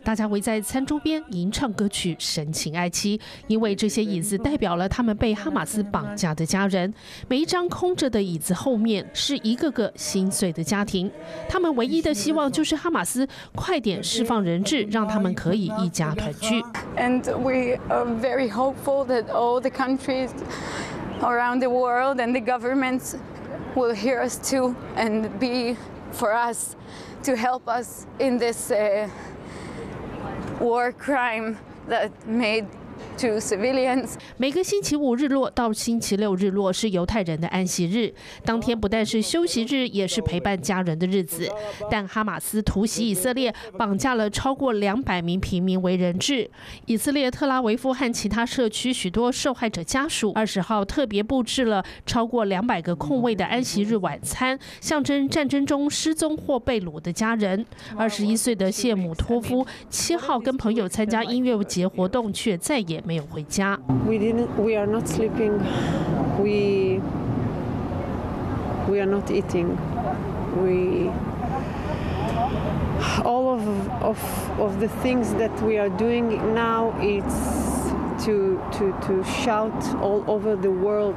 大家围在餐桌边吟唱歌曲，神情哀戚，因为这些椅子代表了他们被哈马斯绑架的家人。每一张空着的椅子后面是一个个心碎的家庭，他们唯一的希望就是哈马斯快点释放人质，让他们可以一家团聚。 And we are very hopeful that all the countries around the world and the governments will hear us too and be for us to help us in this war crime that made to civilians. 每个星期五日落到星期六日落是犹太人的安息日，当天不但是休息日，也是陪伴家人的日子。但哈马斯突袭以色列，绑架了超过200名平民为人质。以色列特拉维夫和其他社区许多受害者家属20号特别布置了超过200个空位的安息日晚餐，象征战争中失踪或被掳的家人。21岁的谢姆托夫7号跟朋友参加音乐节活动，却再也没有回家。 We are not sleeping. We are not eating. All of the things that we are doing now is to shout all over the world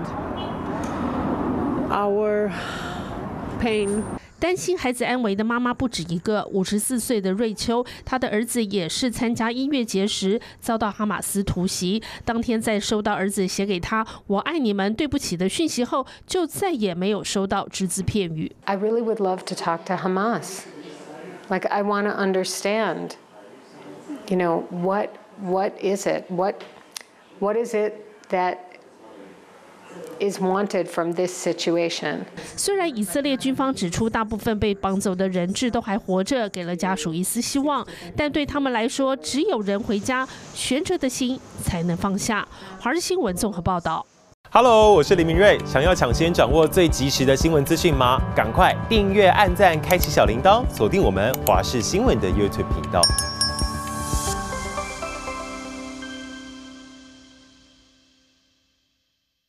our pain. 担心孩子安危的妈妈不止一个。54岁的瑞秋，她的儿子也是参加音乐节时遭到哈马斯突袭。当天在收到儿子写给他“我爱你们，对不起”的讯息后，就再也没有收到只字片语。 I really would love to talk to Hamas. Like I want to understand. You know, what is it? What is it that is wanted from this situation? 虽然以色列军方指出大部分被绑走的人质都还活着，给了家属一丝希望，但对他们来说，只有人回家，悬着的心才能放下。华视新闻综合报道。 Hello， 我是林明瑞。想要抢先掌握最及时的新闻资讯吗？赶快订阅、按赞、开启小铃铛，锁定我们华视新闻的 YouTube 频道。